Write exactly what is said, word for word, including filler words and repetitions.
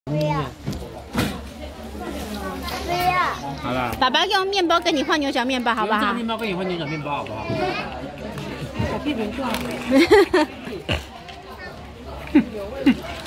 不要，不要。 好了。 爸爸用面包跟你换牛角面包，好不好？ 这个面包跟你换牛角面包，好不好？ 小屁人状。